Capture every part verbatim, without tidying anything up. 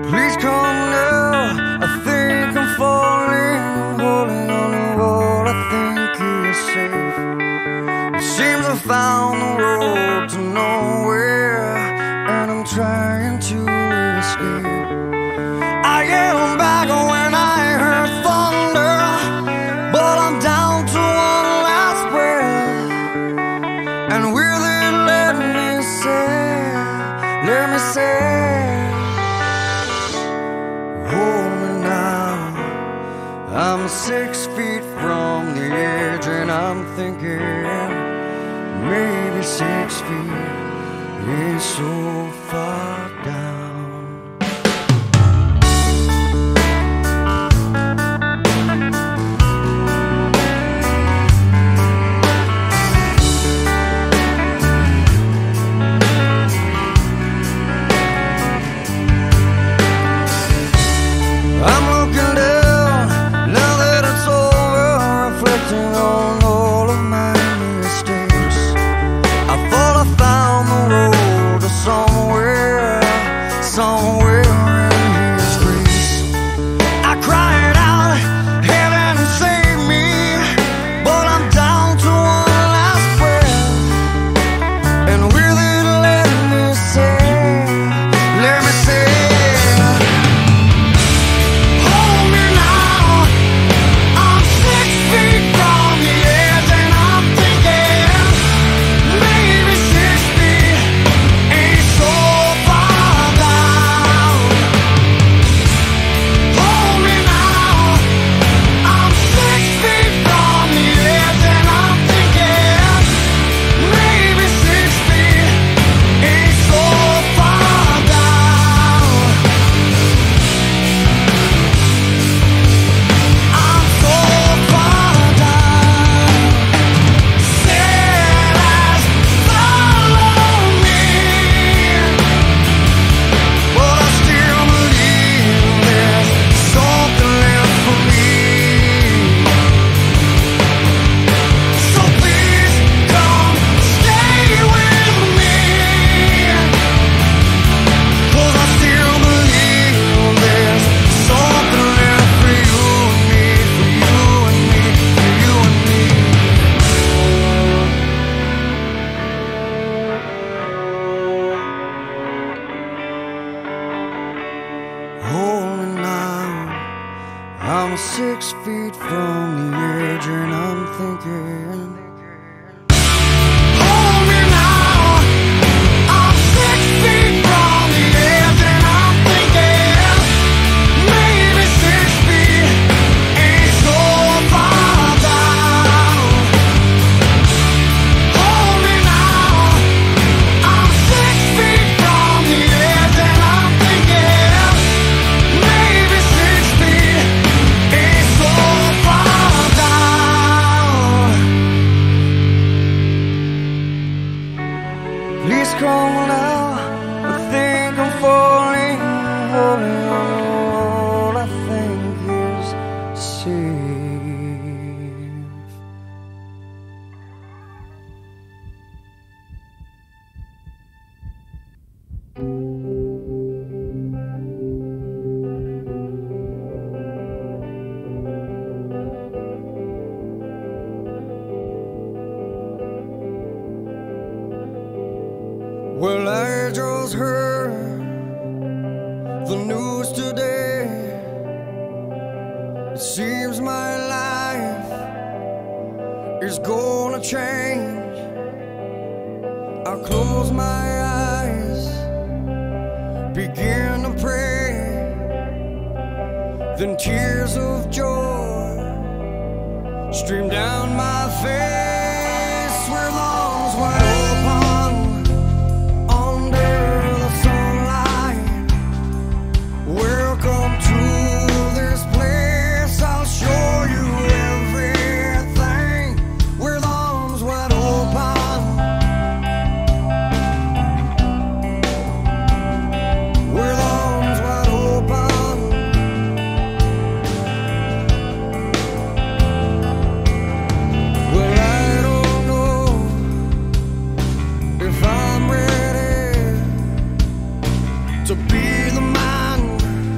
Please come now, I think I'm falling, holding on to what I think is safe. It seems I found the road to nowhere, and I'm trying to escape. I am back when I heard thunder, but I'm down to one last breath. And will it let me say, let me say, hold me now. I'm six feet from the edge, and I'm thinking maybe six feet is so far down. I'm looking down, now that it's over, reflecting on all of my mistakes. I thought I found the road to somewhere, somewhere in His grace. I cried out, heaven save me, but I'm down to one last breath. And will it let me say, let me say, I'm six feet from the edge, and I'm thinking, hold me now. I'm six feet from the edge, and I'm thinking, maybe six feet ain't so far down. Hold me now. I'm six feet from the edge, and I'm thinking, maybe six feet ain't so far down. Please come now, I think I'm falling, holding on to what I think is safe. Well, I just heard the news today. It seems my life is gonna change. I close my eyes, begin to pray, then tears of joy stream down my face with arms wide open. Welcome to this place, I'll show you everything with arms wide open. With arms wide open. Well, I don't know if I'm ready to be the man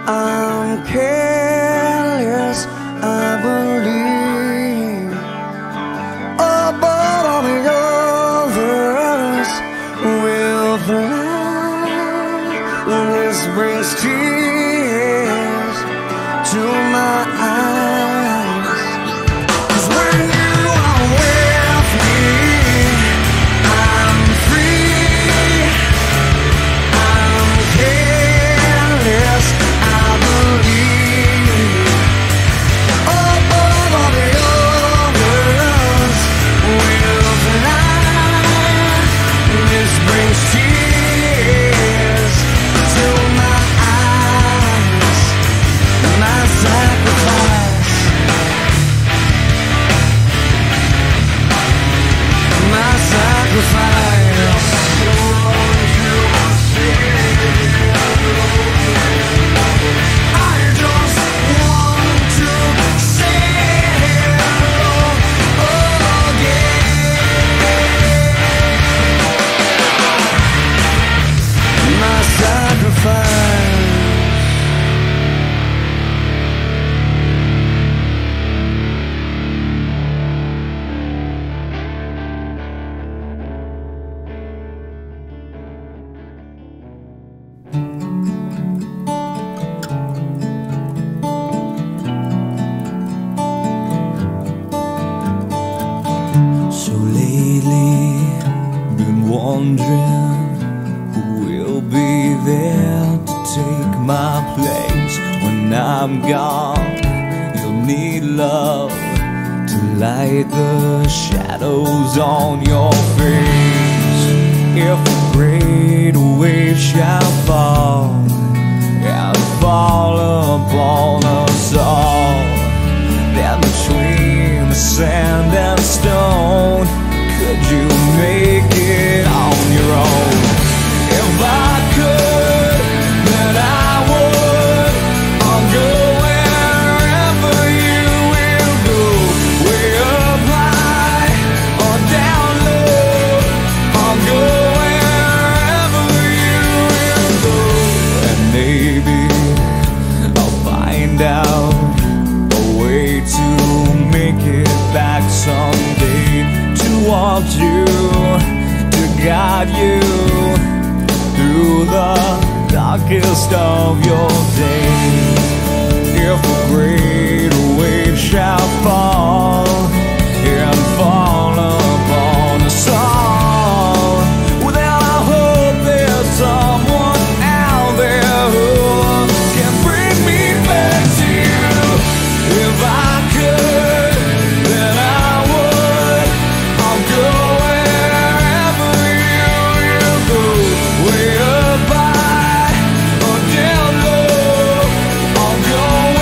I'm careless, I believe, above all the others will fly. This brings tears to my eyes, 'cause when you are with me, I'm free, I'm careless, I believe, above all the others will fly. This brings tears to my eyes, my sacrifice, my sacrifice. I just want to say hello again. My sacrifice. So lately, been wondering who will be there to take my place when I'm gone. You'll need love to light the shadows on your face. If a great wave shall fall and fall upon us all, then between the sand and stone, could you make it on your own? If I could, then I would. I'll go wherever you will go, way up high or down low. I'll go wherever you will go, and maybe I'll find out a way to make it back someday, to want you, to guide you through the darkest of your days. If a great wave shall fall and fall upon us all, well, then I hope there's someone out there who can bring me back to you. If I could, then I would. I'll go wherever you will go, way up high or down low. I'll go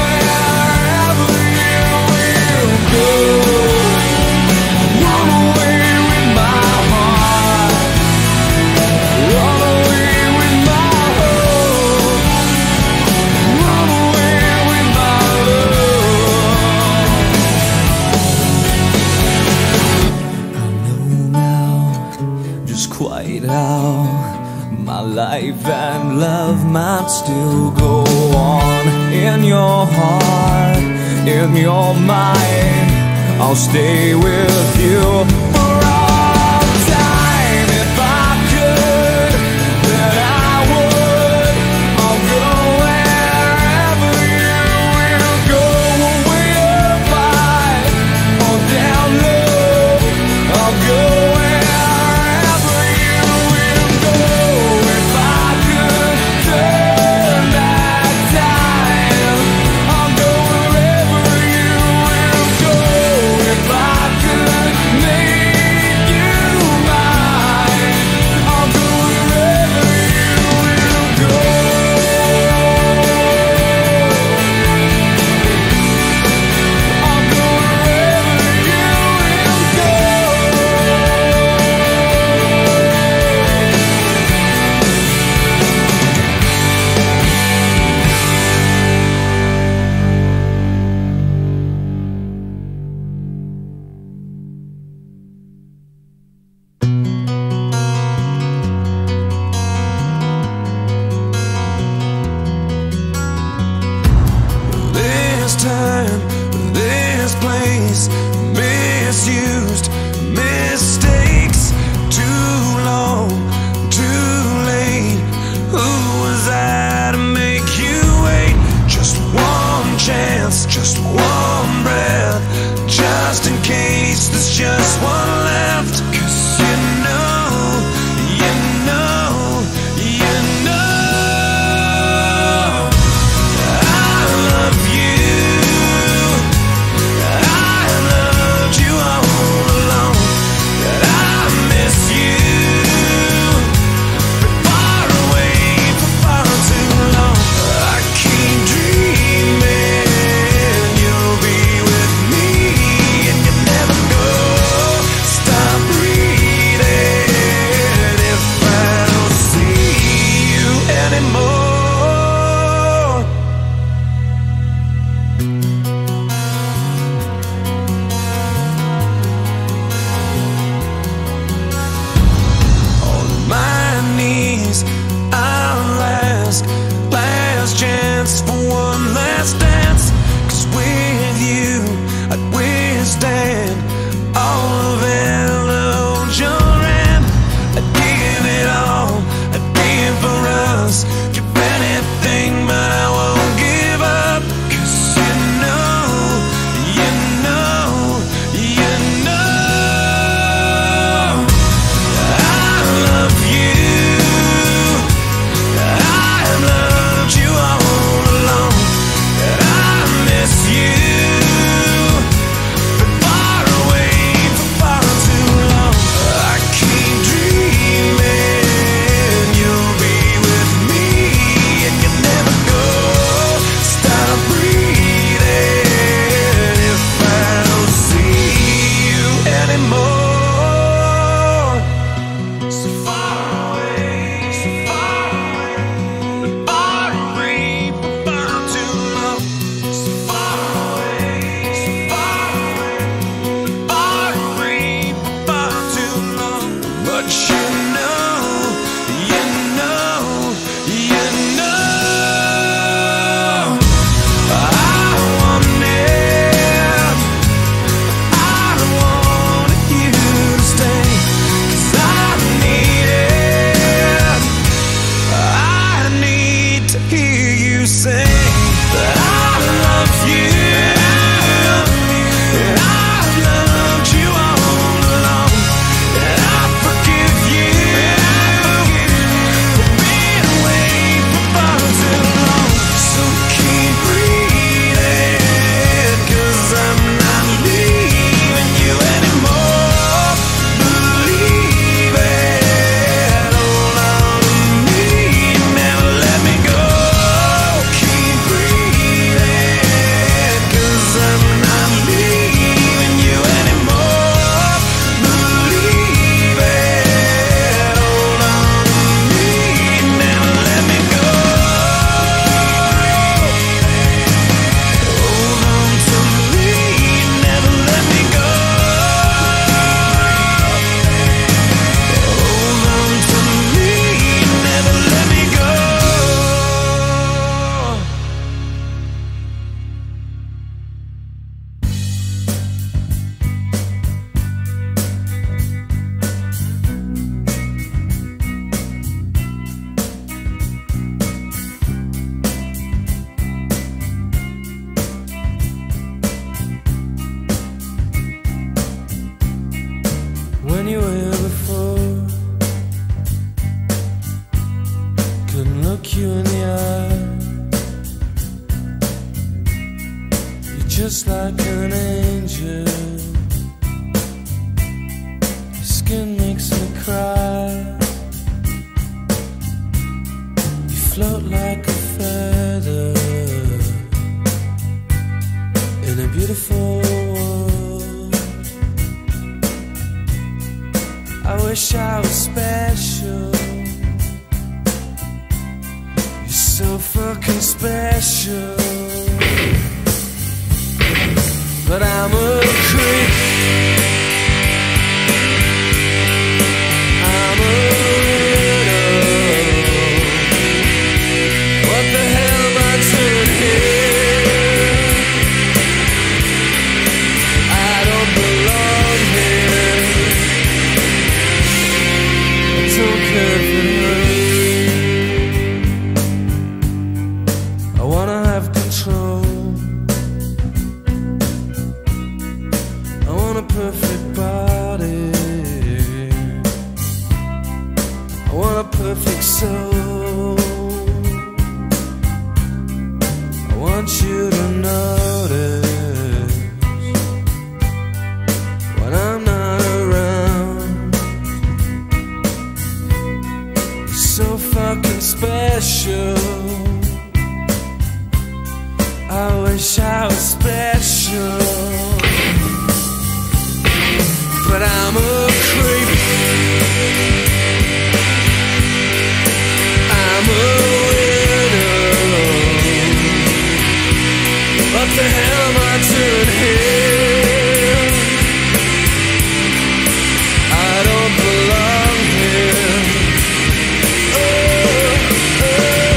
wherever you will go. Run away with my heart, run away with my hope, run away with my love. I know now just quite how my life and love might still go on. In your heart, in your mind, I'll stay with you for all time. If I could, then I would. I'll go wherever you will go, way up high or down low. I'll go wherever you will go. If I could turn back time, I'll go wherever you will go. If I could make misplaced, misused, mistakes. Too long, too late. Who was I to make you wait? Just one chance, just one breath, just in case there's just one left. 'Cause you know, you know, you know I love you. I loved you all along. I miss you. Been far away for far too long. I keep dreaming you'll be with me, and you never go. Stop breathing if I don't see you anymore. On my knees I'll ask, last chance for one last dance. 'Cause with you I'd withstand all of illusion. I'd give it all, I'd give for us, give anything, but I won't give up. 'Cause you know, you know, you know I love you. I loved you all along. I miss you. Been far away for far too long. I keep dreaming you'll be with me, and you never go. Stop breathing if I don't see you anymore. So far away, so far away, far away for far too long. So far away, so far away, far away for far too long. But you know, you know, you know I wanted, I wanted you to stay. 'Cause I need it, I need to hear you say that I love you. And I've loved you all along. And I forgive you for being away for far too long. So keep breathing, 'cause I'm not leaving you anymore. Believe it, hold on to me, never let me go. Keep breathing, 'cause I'm not leaving you anymore. Believe it, hold on to me, never let me go. Hold on to me, never let me go. Hold on to me, never let me go. When you were here before, couldn't look you in the eye. You're just like an angel. Your skin makes me cry. You float like a feather in a beautiful world. I wish I was special. You're so fucking special. But I'm a creep. I'm a widow. What the hell am I doing here? want you to notice when I'm not around. You're so fucking special. I wish I was special, but I'm a creep. I'm a widow. What the hell am I doing here? I don't belong here. Oh, oh.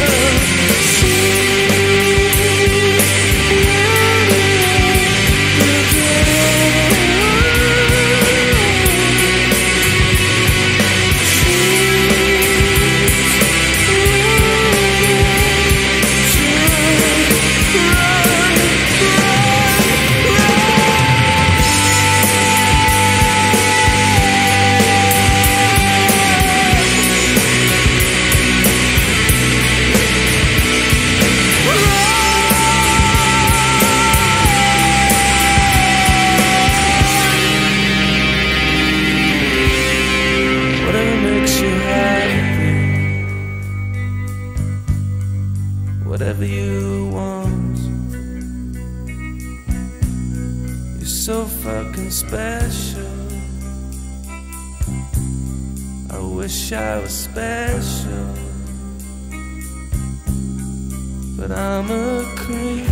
Whatever you want. You're so fucking special. I wish I was special, but I'm a creep.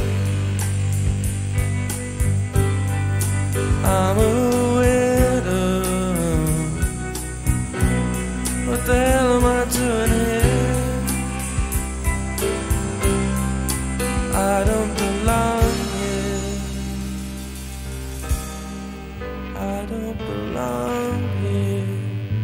I'm a widow. What the hell am I doing here? I don't belong here. I don't belong here.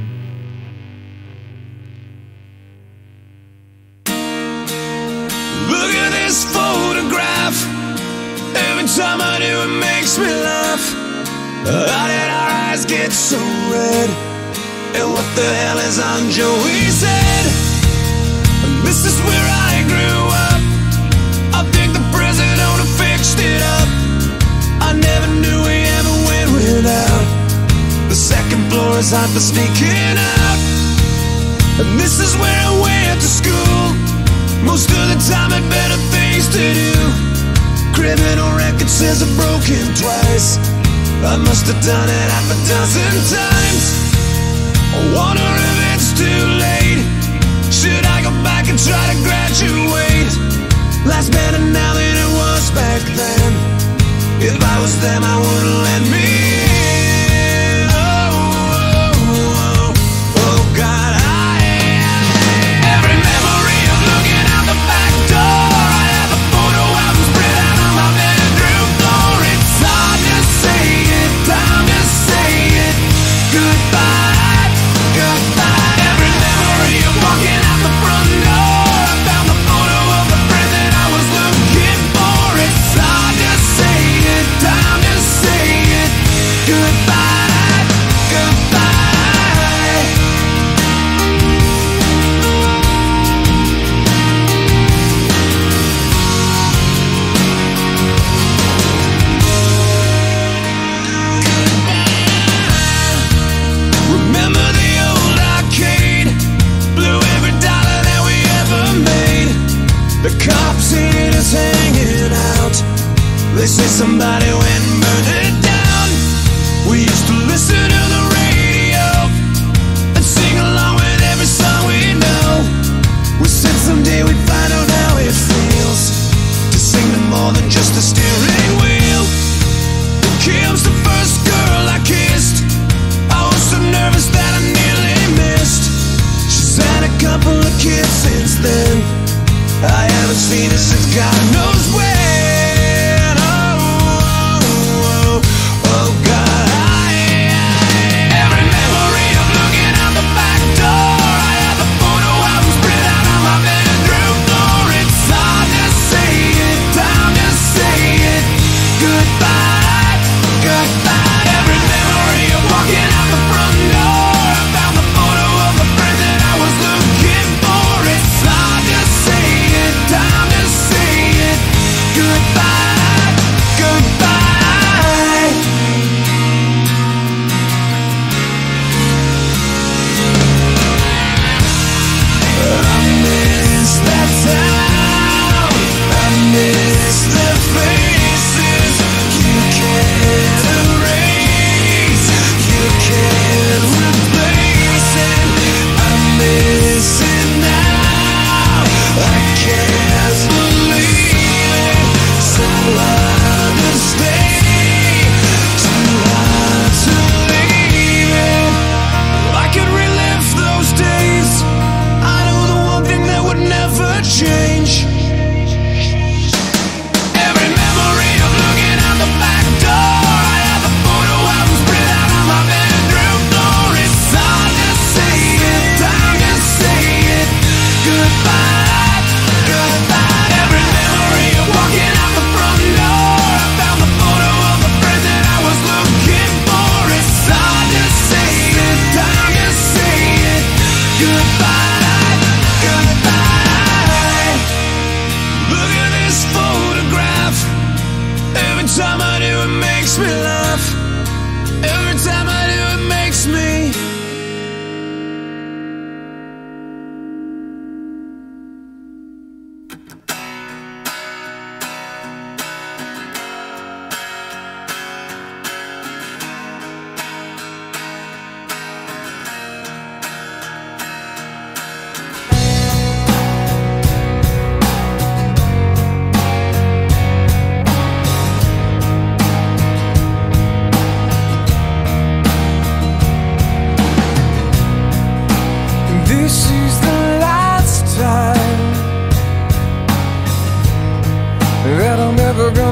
Look at this photograph. Every time I do it makes me laugh. How did our eyes get so red? And what the hell is on Joey's head? And this is where I grew up. I think the president fixed it up. I never knew we ever went without. The second floor is hot for sneaking out. And this is where I went to school. Most of the time had better things to do. Criminal record says I've broken twice. I must have done it half a dozen times. I wonder if it's too late. Should I go back and try to graduate? Life's better now than it was back then. If I was them, I wouldn't let me in. Oh, oh, oh, oh God, I every memory of looking out the back door. I have a photo album spread out on my bedroom floor. It's hard to say it, time to say it. Goodbye, goodbye. Every memory of walking out the front door. I found the photo of the friend that I was looking for. It's hard to say it, time to say it. Goodbye, goodbye. Remember the old arcade? Blew every dollar that we ever made. The cops seen us hanging out. They say somebody went and burned it down. We used to listen to the radio and sing along with every song we know. We said someday we'd find out how it feels to sing to more than just a steering wheel. And Kim's the first girl I kissed. I was so nervous that I nearly missed. She's had a couple of kids since then. I haven't seen her since God knows when. Oh, oh,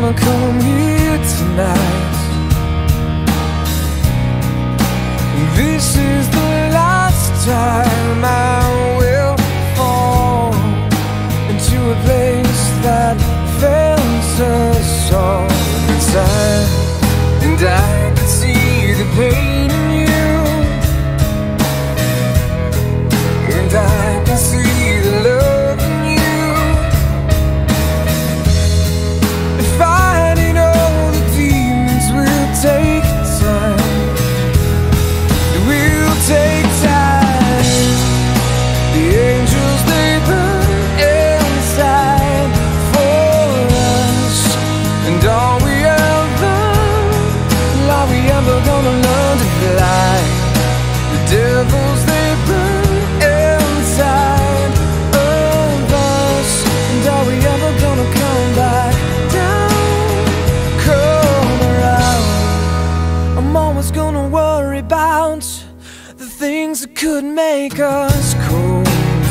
gonna come here tonight. This is the last time I will fall into a place that fails us all the time. And I can see the pain in you, and I can see the love in you. And fighting all the demons will take time. It will take time. The angels, they burn inside for us. And are we ever, are we ever gonna learn to fly? The devils, they burn inside of us. And are we ever gonna come back down, come around? I'm always gonna worry about the things that could make us cold.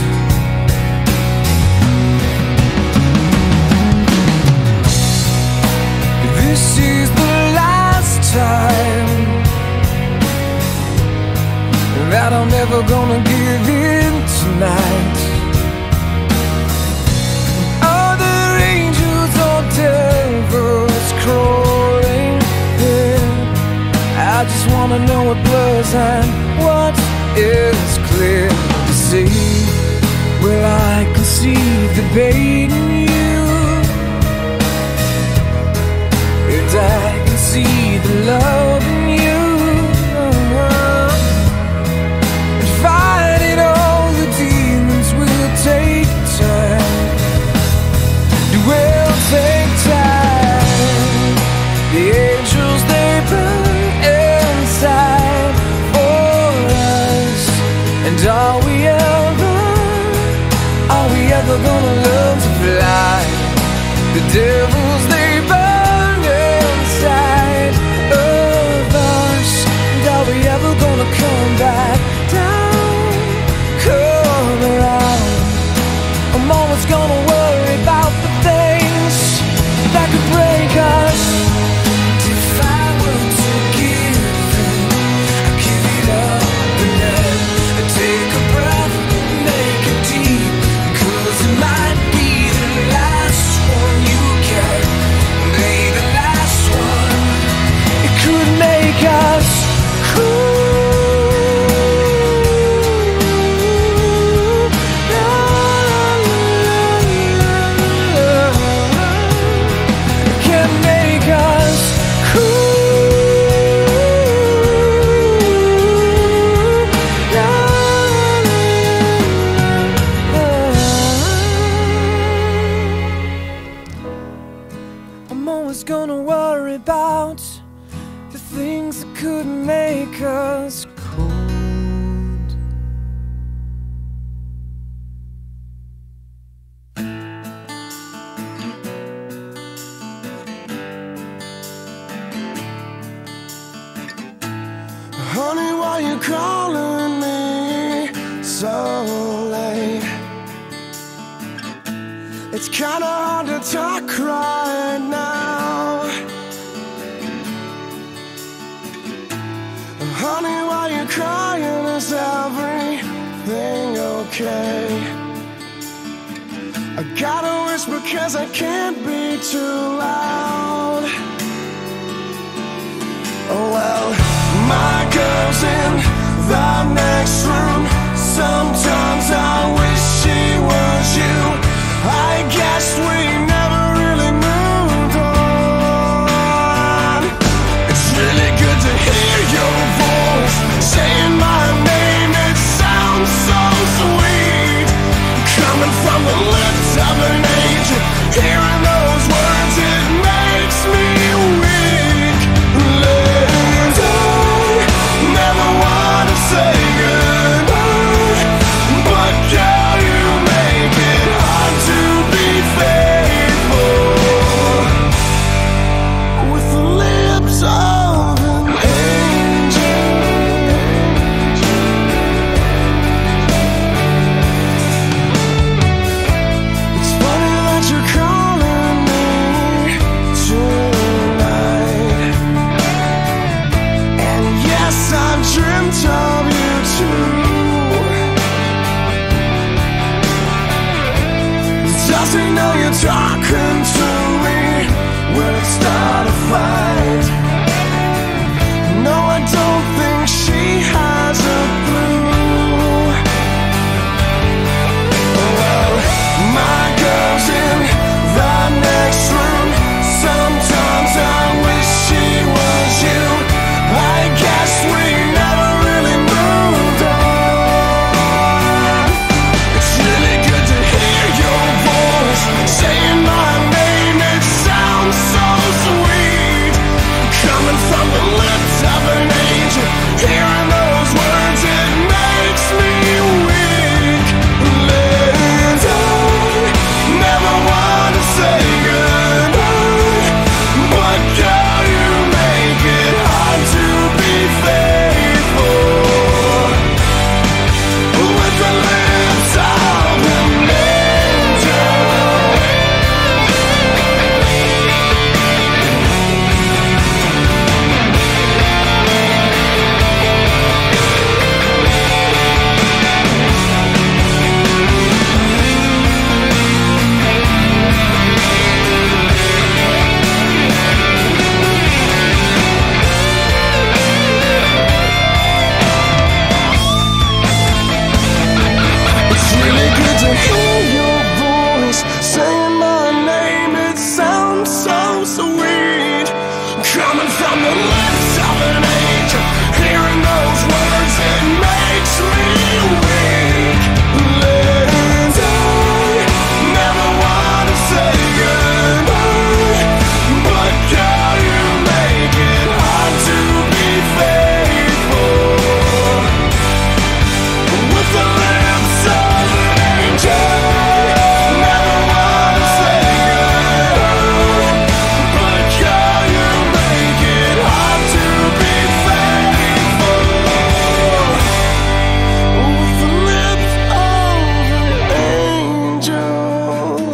This is the last time that I'm never gonna give in tonight. Other angels or devils crawling in, I just wanna know what blurs and what is clear to see. Well, I can see the pain in you, and I can see the love in you. And fighting all the demons will take time. It will take time. The angels, they burn inside for us. And are we ever, are we ever gonna learn to fly? The devils, they burn inside of us. And are we ever gonna come back down, come around? I'm always gonna worry about the things that could break us. If I were to give in, I'd give it up and then I'd take a breath, make it deep, 'cause it might be the last one you get, maybe the last one. It could make us cool. It can make us I'm always gonna worry about the things that could make us cold. Honey, why you calling me so late? It's kinda hard to talk right now. Honey, why you crying? Is everything okay? I gotta whisper 'cause I can't be too loud. Oh well, my girl's in the next room. Sometimes I wish she was you. I guess we never really moved on. It's really good to hear your voice saying my name. It sounds so sweet, coming from the lips of an angel. Hearing those words, it makes me weak. And I never want to say goodbye, but girl, you make it hard. Does he know you're talking to me? Will it start a fight? No, I don't think she has a clue. Well, my girl's in the next room. Sometimes I wish she was you. I guess we never really moved on. It's really good to hear your voice saying my name. It sounds so sweet, coming from the lips of an angel. Hearing those words, it makes me weak. And I never want to say goodbye, but girl, you make it hard to be faithful with the lips of an angel. It's really good to hear your voice saying my name. It sounds so sweet, coming from the lips of an angel. Hearing those words, it makes me weak. And I never want to say goodbye, but girl, you make it hard to be faithful with the lips of an angel. Never want to say goodbye, but girl, you make it hard to be faithful with the lips of an angel.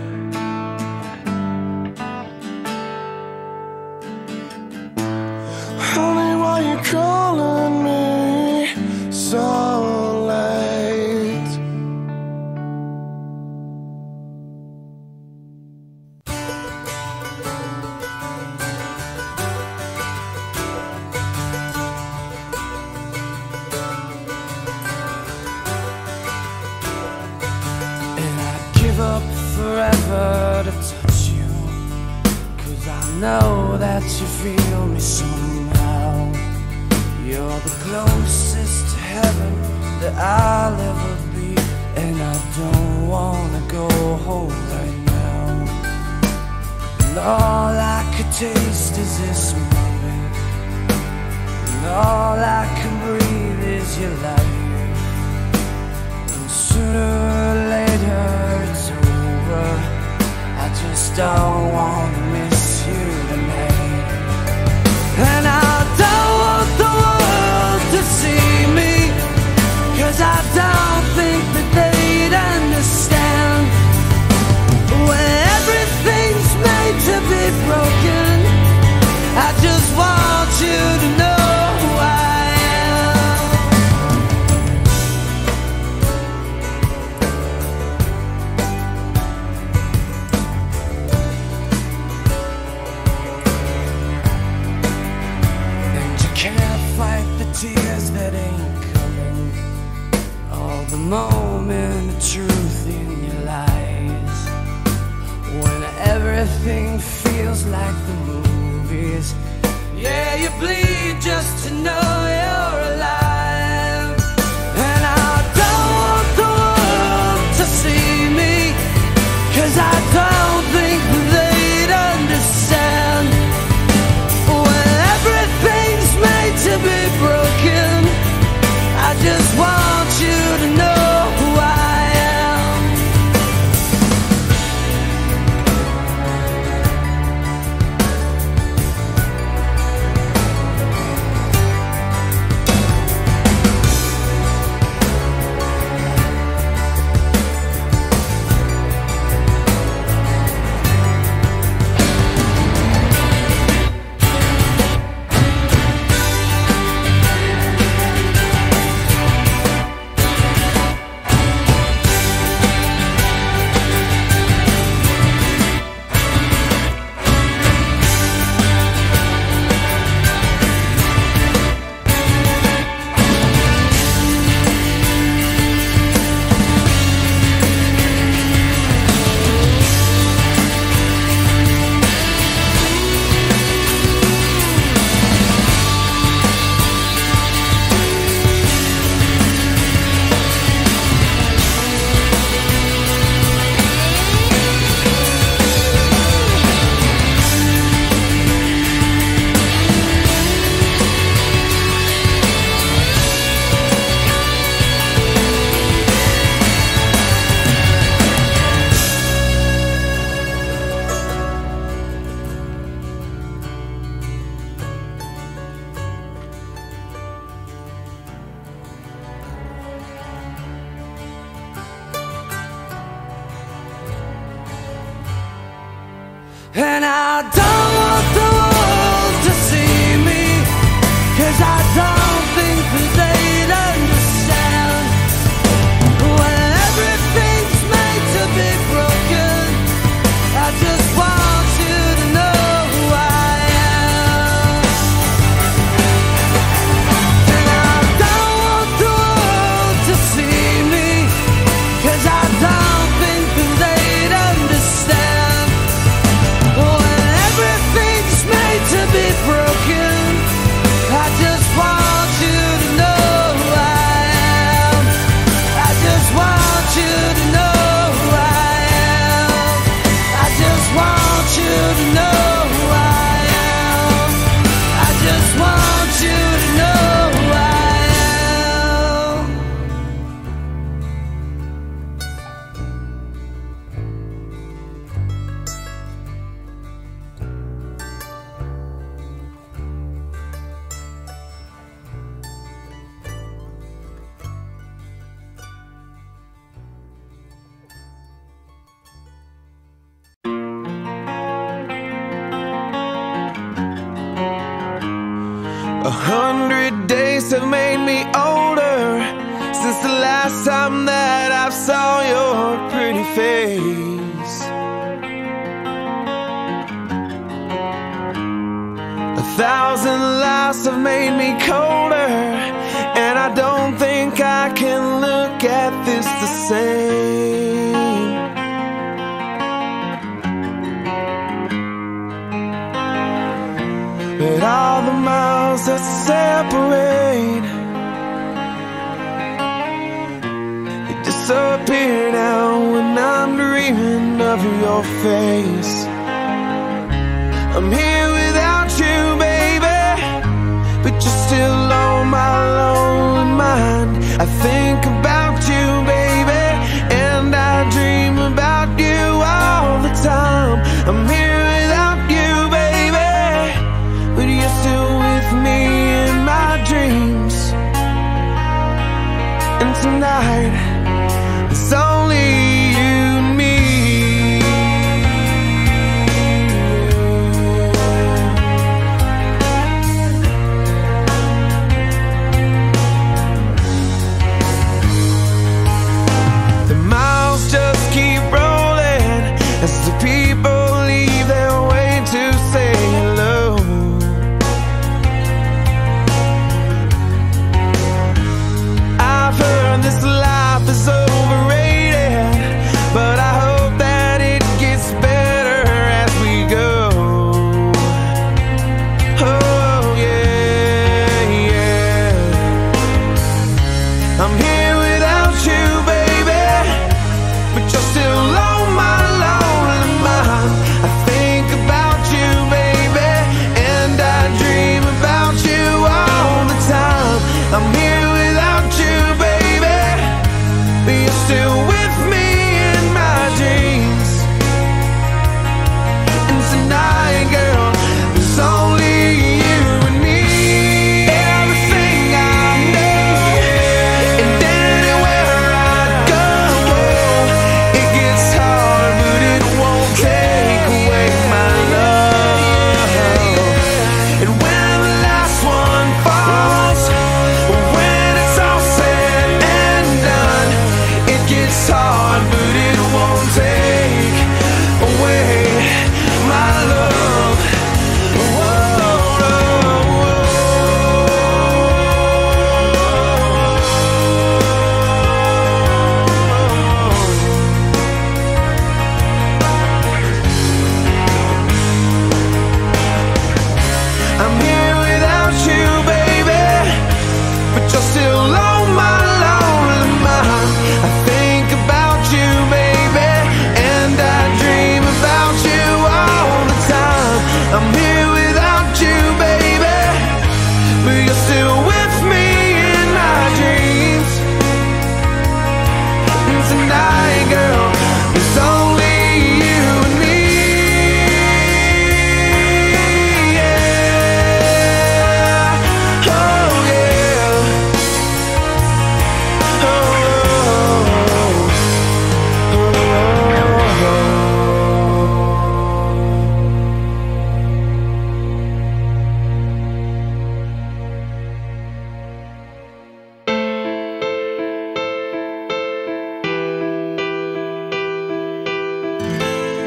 Honey, why you calling me so late? And I'd give up forever to touch you, 'cause I know that you feel me somehow. You're the closest to heaven that I'll ever be, and I don't wanna go home right now. And all I could taste is this moment, and all I can breathe is your light. And sooner or later it's over. I just don't wanna miss you tonight. And I don't want the world to see me, 'cause I don't think that they'd understand. When everything's made to be broken, I just want you to know who I am. And you can't fight the tears that ain't coming, all the moment of truth in your lies. When everything feels like the movies, yeah, you bleed just to know you're alive. And I don't want the world to see me, 'cause I don't think they'd understand. When everything's made to be broken, I just want you to know who I am. And I don't want the world to see me, 'cause I don't think that they'd understand. When everything's made to be broken, I just want you to know who I am. And I don't want the world to see me, 'cause I don't think that they'd understand. When everything's made to be broken, I just want you to know who I am. I just want you to know who I am. I just want you to know who I am. I just want you to know who I am. A hundred days have made me older since the last time that I saw your pretty face. A thousand lives have made me colder, and I don't think I can look at this the same. But all the miles that separate, they disappear now when I'm dreaming of your face. I'm here without you, baby, but you're still on my lonely mind. I think about you, baby, and I dream about you all the time. I'm here without you, baby, but you're still with me in my dreams. And tonight, it's only you and me. The miles just keep rolling as the people leave their way to say hello. I've heard this life is overrated, but I hope that it gets better as we go. Oh yeah, yeah. I'm here without you, baby, but you're still on my lonely mind.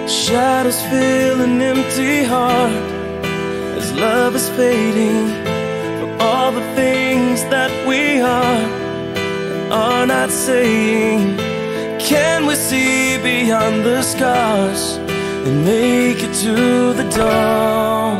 Shadows fill an empty heart as love is fading for all the things that we are and are not saying. Can we see beyond the scars and make it to the dawn?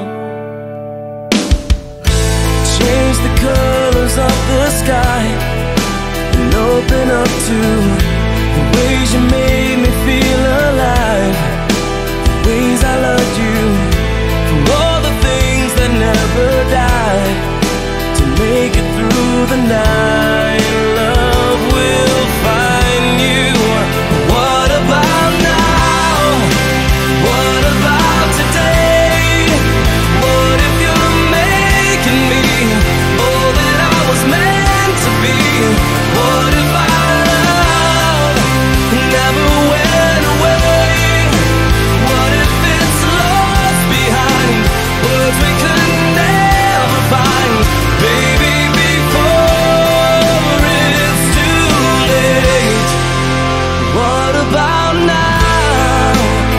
Change the colors of the sky and open up to the ways you made me feel alive, the ways I loved you, for all the things that never die, to make it through the night. Love will find you. What about now? What about today? What if you're making me all that I was meant to be? What if our love never went away? What if it's lost behind words we could never find? Baby, before it's too late. What about now?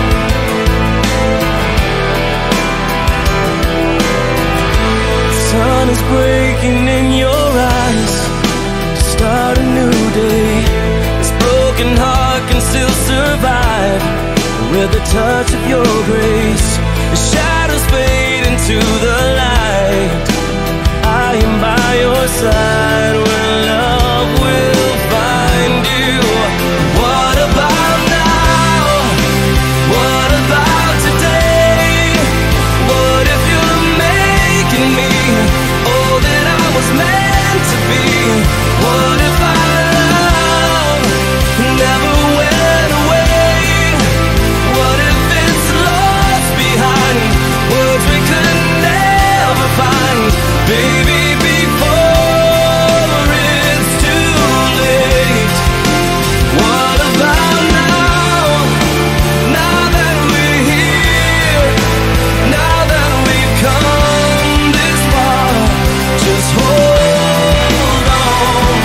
Sun is breaking in your eyes to start a new day. This broken heart can still survive with the touch of your grace. The shadows fade into the light. I am by your side when love will find you. What about now? What about today? What if you're making me all that I was meant to be? What if our love never went away? What if it's lost behind words we could never find? Baby, before it's too late. What about now? Now that we're here, now that we've come this far, just hold on.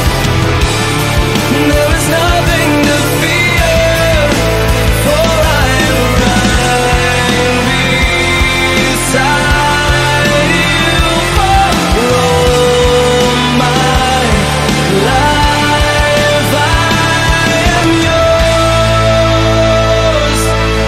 There is nothing to fear, for I am right beside you for all my life. I am yours.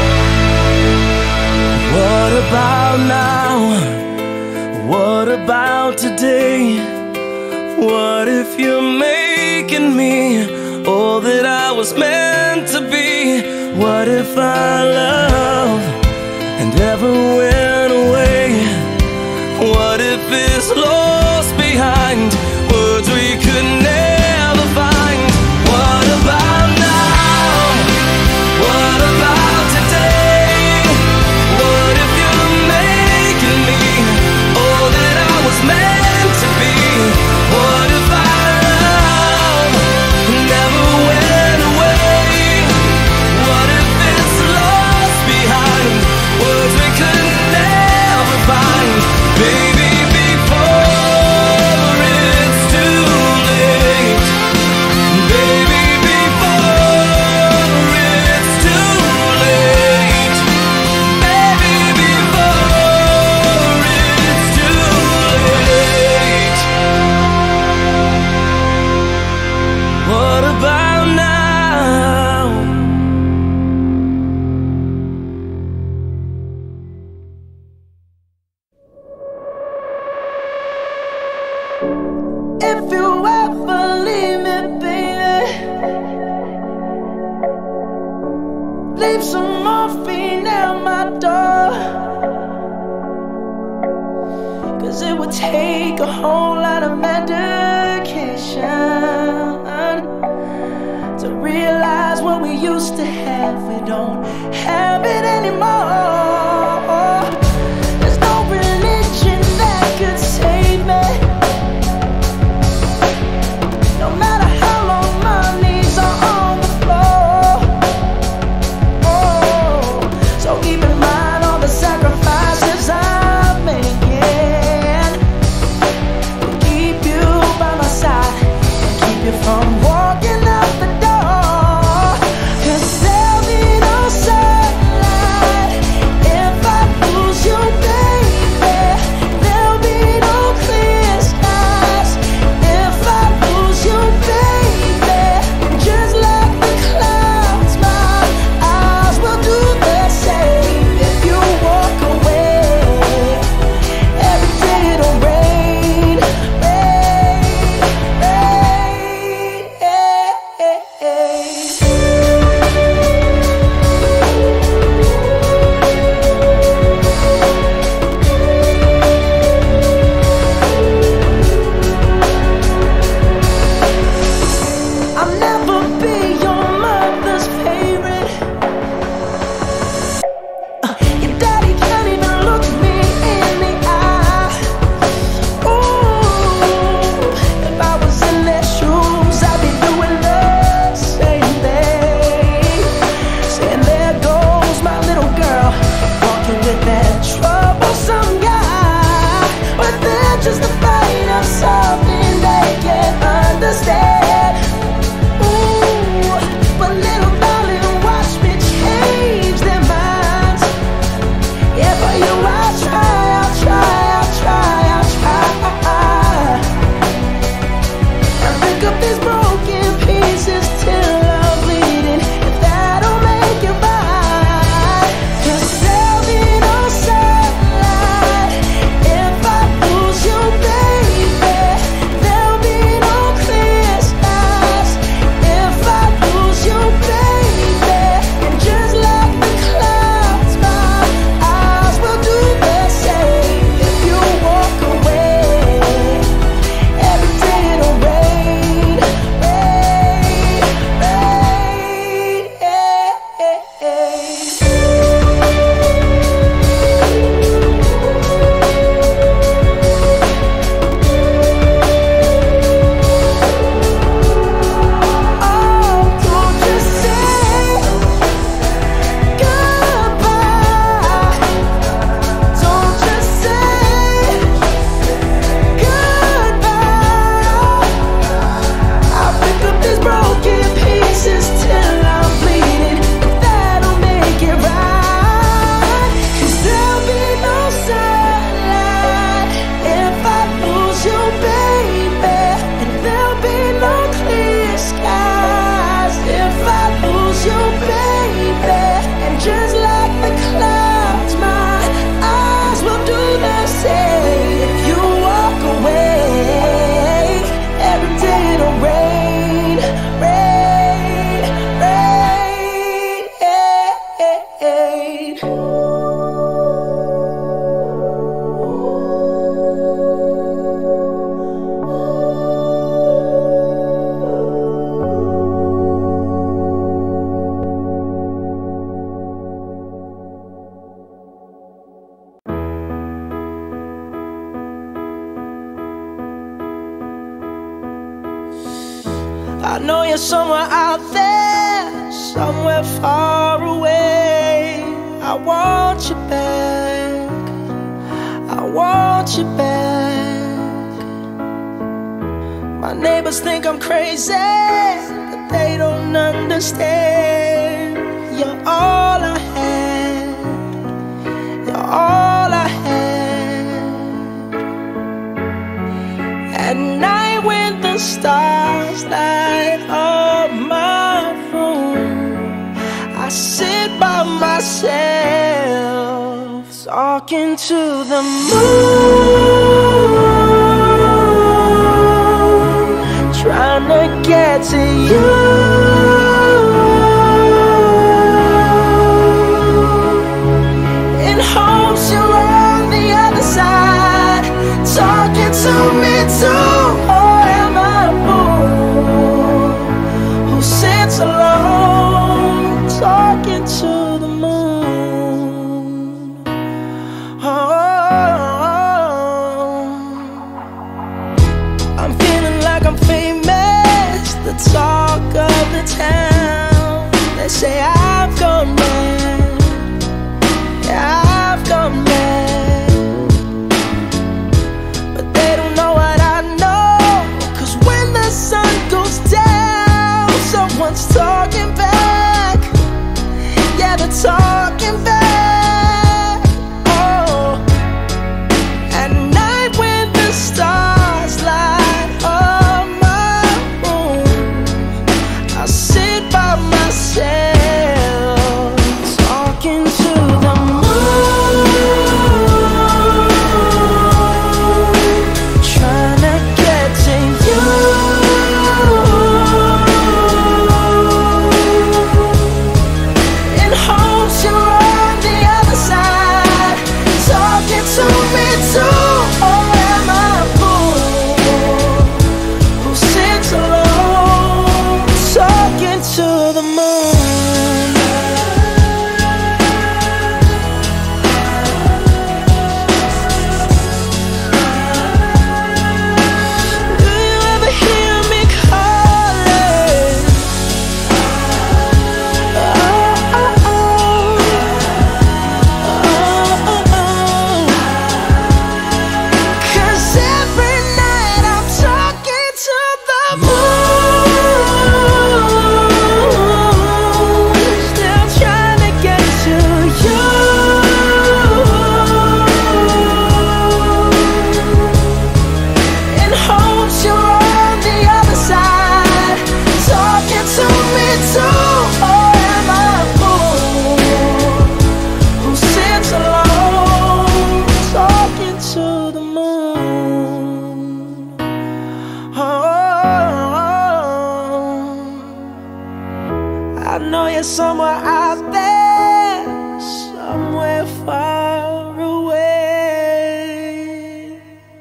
What about now? What about today? What if you're making me all that I was meant to be? What if our love and ever went away? What if it's lost behind words we could never find? What about now? What about today? What if you're making me all that I was meant to be? What if our love never went away? What if it's lost behind words we could never find? Baby, before it's too late. Baby, before it's too late. Baby, before it's too late. What about now? If you ever leave me, baby, leave some morphine at my door. Cause it would take a whole lot of medication to realize what we used to have, we don't have it anymore. There's no religion that could save me. No matter how long my knees are on the floor. Oh, so keep in mind all the sacrifices I'm making to keep you by my side and keep you from walking out the door. Cause there'll be no sunlight I know you're somewhere out there, somewhere far away. I want you back, I want you back. My neighbors think I'm crazy, but they don't understand. You're all I had, you're all I had. At night when the stars light up my room, I sit by myself, talking to the moon, trying to get to you. In hopes you're on the other side, talking to me too. Or am I a fool who sits alone, talking to the moon? Oh, I'm feeling like I'm famous, the talk of the town. They say I've gone mad, yeah, I've gone mad, but they don't know what I know. 'Cause when the sun goes down, someone's talking back. Yeah, they're talking back. Oh, at night when the stars light up my room, I sit by myself, talking to the moon, trying to get to you. In hopes you're on the other side, talking to me too. Or am I a fool who sits alone, talking to the moon? Do you ever hear me calling? Oh, oh, oh. Oh, oh, oh. 'Cause every night I'm talking to the moon, still trying to get to you. In hopes you're on the other side, talking to me too. Or am I a fool who sits alone, talking to the moon? Oh, I know you're somewhere out there, somewhere far away.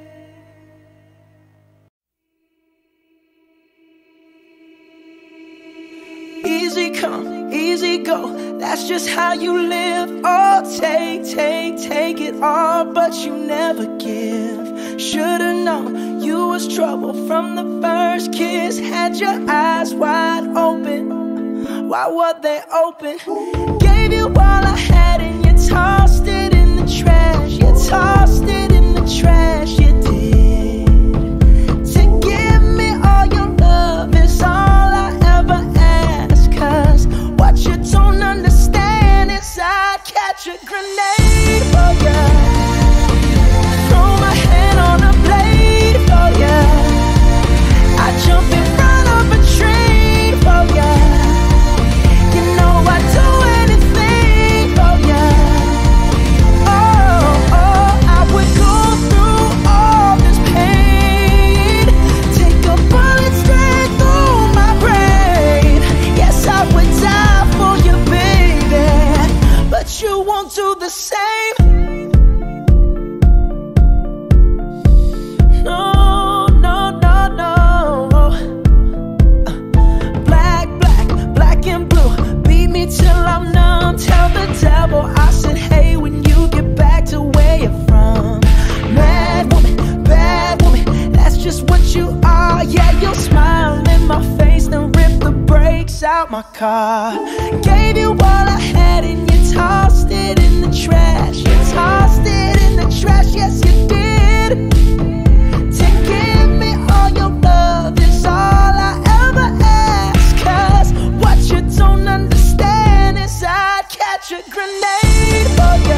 Easy come, easy go, that's just how you live. Oh, take, take, take it all, but you never give. Should've known you was trouble from the first kiss. Had your eyes wide open, why were they open? Gave you all I had and you tossed it in the trash. You tossed it in the trash, you did. To give me all your love is all I ever ask. 'Cause what you don't understand is I'd catch a grenade for ya, throw my hand on a blade for ya, I'd jump in front of a train for ya. You know I'd do anything for ya. Oh, oh, I would go through all this pain, take a bullet straight through my brain. Yes, I would die for you, baby, but you you won't do the same. No, no, no, no. uh, Black, black, black and blue, beat me till I'm numb. Tell the devil I said hey when you get back to where you're from. Mad woman, bad woman, that's just what you are. Yeah, you'll smile in my face, then rip the brakes out my car. Gave you all I had and you tossed it in the trash. You tossed it in the trash, yes you did. To give me all your love is all I ever ask. Cause what you don't understand is I'd catch a grenade for you.